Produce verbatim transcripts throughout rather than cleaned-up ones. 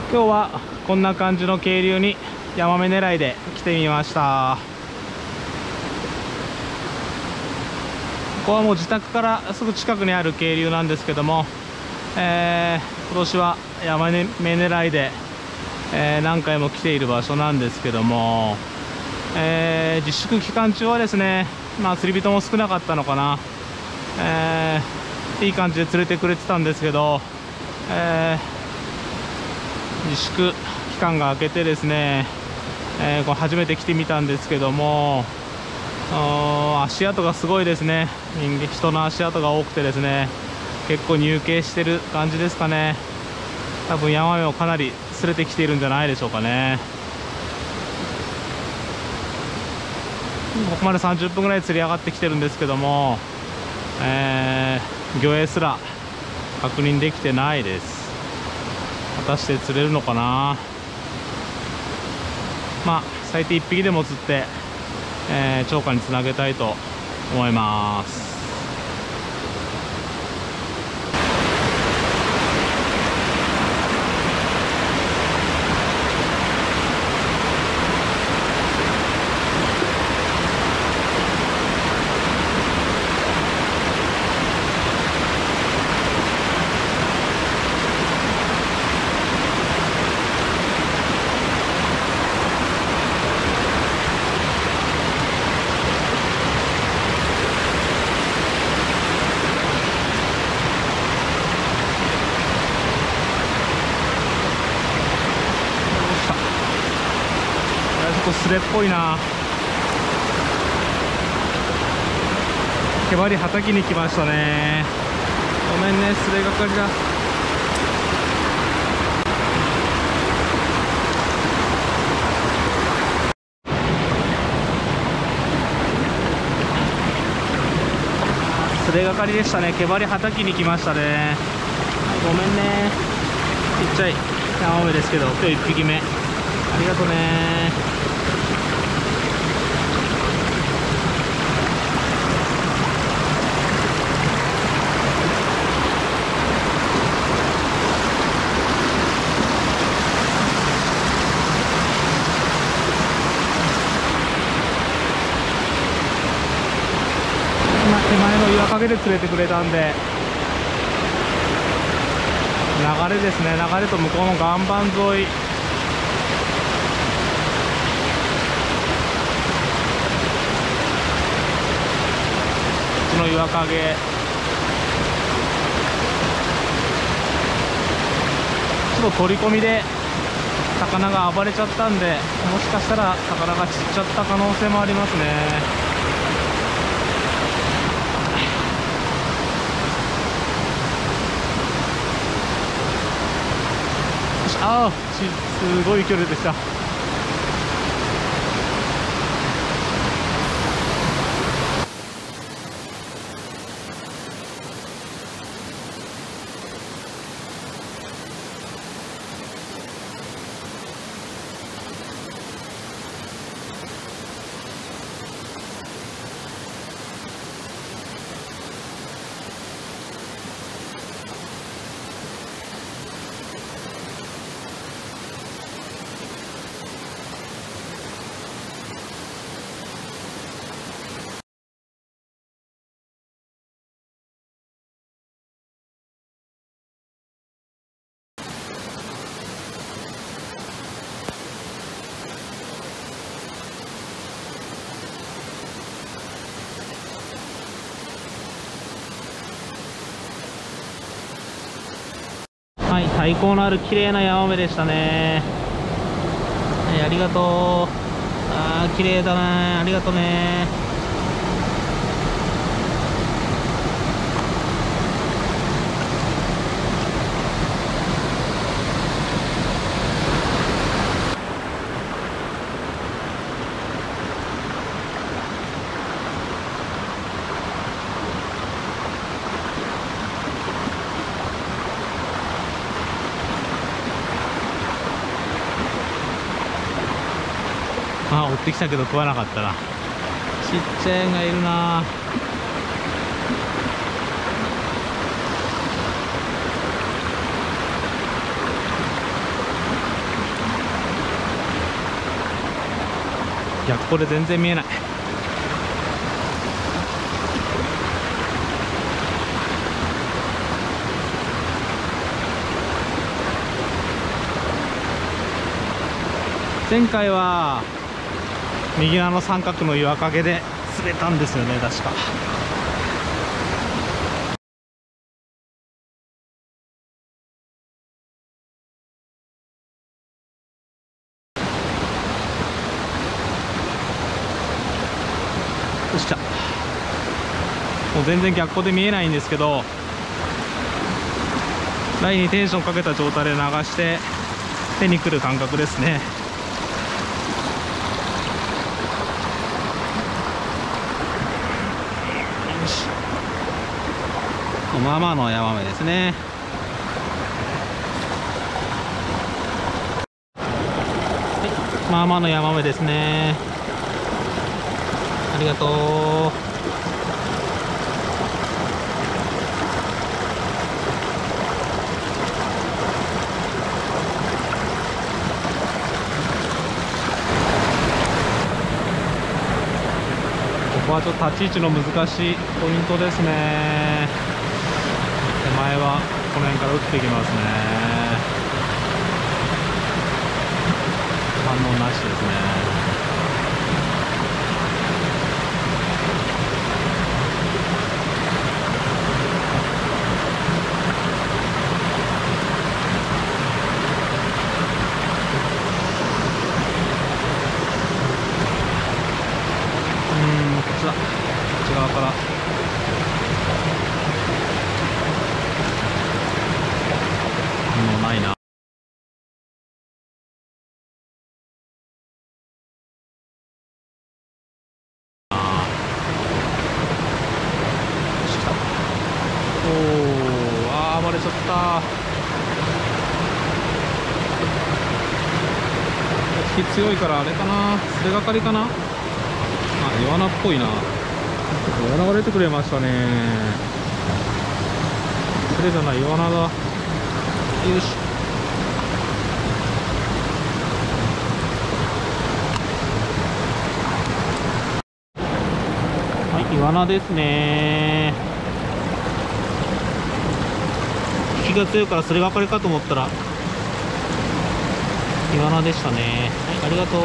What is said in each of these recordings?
今日はこんな感じの渓流にヤマメ狙いで来てみました。ここはもう自宅からすぐ近くにある渓流なんですけども、えー、今年はヤマメ狙いで、えー、何回も来ている場所なんですけども、えー、自粛期間中はですね、まあ、釣り人も少なかったのかな、えー、いい感じで釣れてくれてたんですけど、えー、自粛期間が明けてですね、えー、これ初めて来てみたんですけども、足跡がすごいですね。人間人の足跡が多くてですね、結構入渓してる感じですかね。多分ヤマメをかなり連れてきているんじゃないでしょうかね。ここまでさんじゅっぷんぐらい釣り上がってきてるんですけども、えー、魚影すら確認できてないです。果たして釣れるのかな。まあ最低いっぴきでも釣って、えー、釣果につなげたいと思います。スレっぽいな。毛針はたきに来ましたね。ごめんね、スレがかりだ。スレがかりでしたね。毛針はたきに来ましたね。はい、ごめんね。ちっちゃいヤマメですけど、今日いっぴきめ。ありがとね。手前の岩陰で釣れてくれたんで、流れですね。流れと向こうの岩盤沿い、の岩陰、ちょっと取り込みで魚が暴れちゃったんで、もしかしたら魚が散っちゃった可能性もありますね。ああ、すごい距離でした。はい、体高のある綺麗なヤマメでしたね。はい、ありがとう。あー、綺麗だね。ありがとうね。あ、追ってきたけど食わなかったな。ちっちゃいのがいるな。 逆光で全然見えない。前回は右側の三角の岩陰で釣れたんですよね、確か。よっしゃ。もう全然逆光で見えないんですけど、ラインにテンションかけた状態で流して手にくる感覚ですね。よし、まあまあのヤマメですね。はい、まあまあのヤマメですね。ありがとう。ここはちょっと立ち位置の難しいポイントですね。手前はこの辺から打っていきますね。反応なしですね。こっち側からもうないな。おお、あー暴れちゃった。引き強いからあれかな、素手がかりかな。あ、イワナっぽいな。イワナが出てくれましたね。それじゃない、イワナだ。よし。はい、イワナですね。引きが強いからそれがかりかと思ったらイワナでしたね。はい、ありがとう。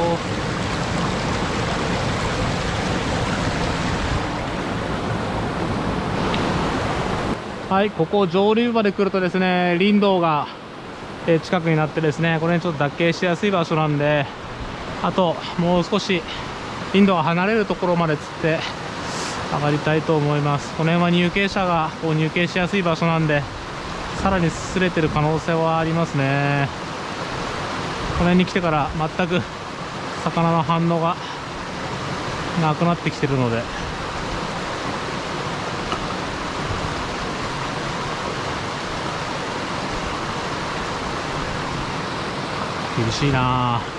はい、ここ上流まで来るとですね、林道が近くになってですね、これにちょっと脱径しやすい場所なんで、あともう少し林道が離れるところまで釣って上がりたいと思います。この辺は入径者がこう入径しやすい場所なんで、さらにすれてる可能性はありますね。この辺に来てから全く魚の反応がなくなってきてるので、厳しいなあ。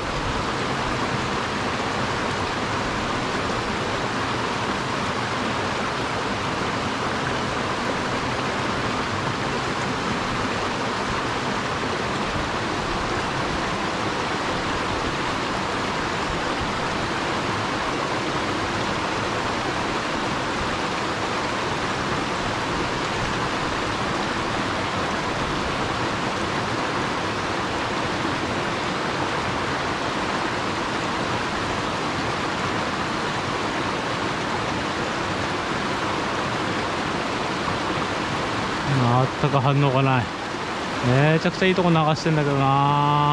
全く反応がない。めちゃくちゃいいとこ流してんだけどな。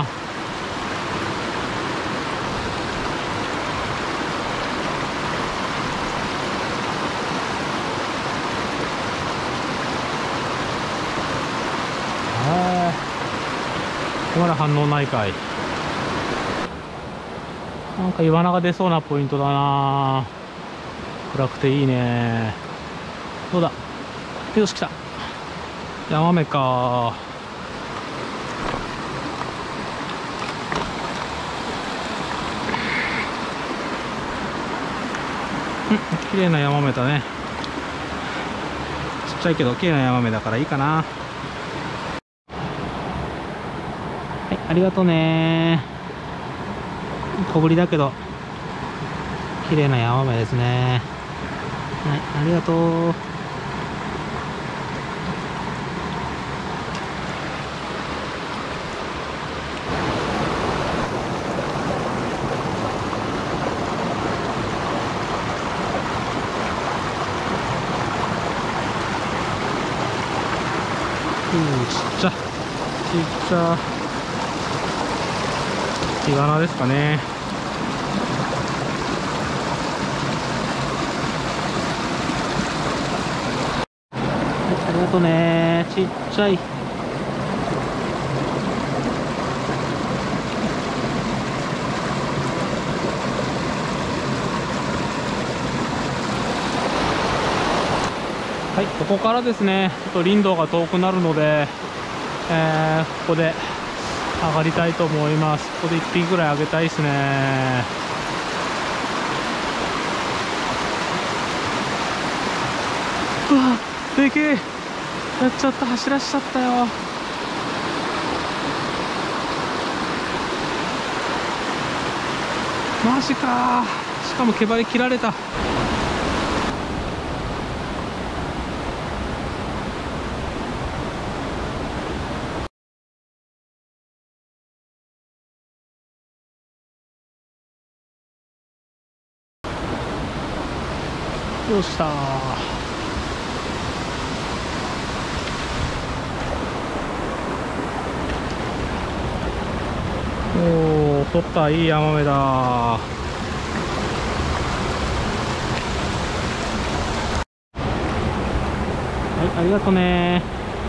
あ、ここまで反応ないかい。なんかイワナが出そうなポイントだな。暗くていいね。どうだ、よし来た。ヤマメか。うん、綺麗なヤマメだね。ちっちゃいけど綺麗なヤマメだからいいかな。はい、ありがとうね。小ぶりだけど綺麗なヤマメですね。はい、ありがとう。うん、ちっちゃちっちゃイワナですかね。はい、ありがとうね。ちっちゃい。はい、ここからですね、ちょっと林道が遠くなるので、えー、ここで上がりたいと思います。ここでいっぴきぐらい上げたいですね。うわ、でけえ。やっちゃった、走らしちゃったよ。マジか。しかも毛針切られた。よっしゃー。おお、取った。いいヤマメだ。はい、ありがとうね。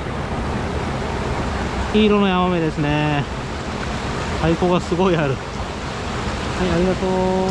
いい色のヤマメですね。太鼓がすごいある。はい、ありがとう。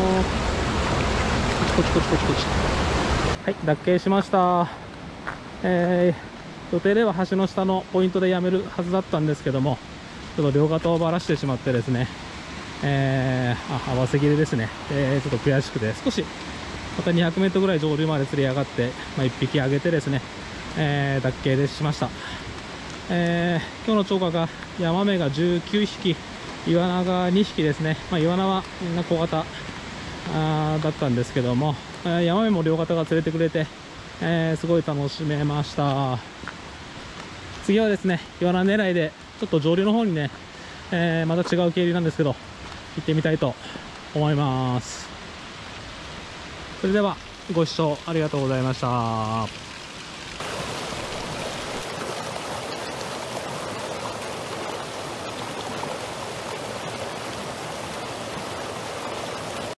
こっちこっちこっちこっち。はい、脱径しました。えー、予定では橋の下のポイントでやめるはずだったんですけども、ちょっと両肩をばらしてしまってですね、えー、あ、合わせ切れですね、えー、ちょっと悔しくて、少しまたにひゃくメートルぐらい上流まで釣り上がって、まあ、いっぴき上げてですね、えー、脱径でしました。えー、今日の釣果がヤマメがじゅうきゅうひき、イワナがにひきですね。まあ、イワナはみんな小型あだったんですけども、えー、ヤマメも両方が釣れてくれて、えー、すごい楽しめました。次はですね、イワナ狙いでちょっと上流の方にね、えー、また違う渓流なんですけど行ってみたいと思います。それではご視聴ありがとうございました。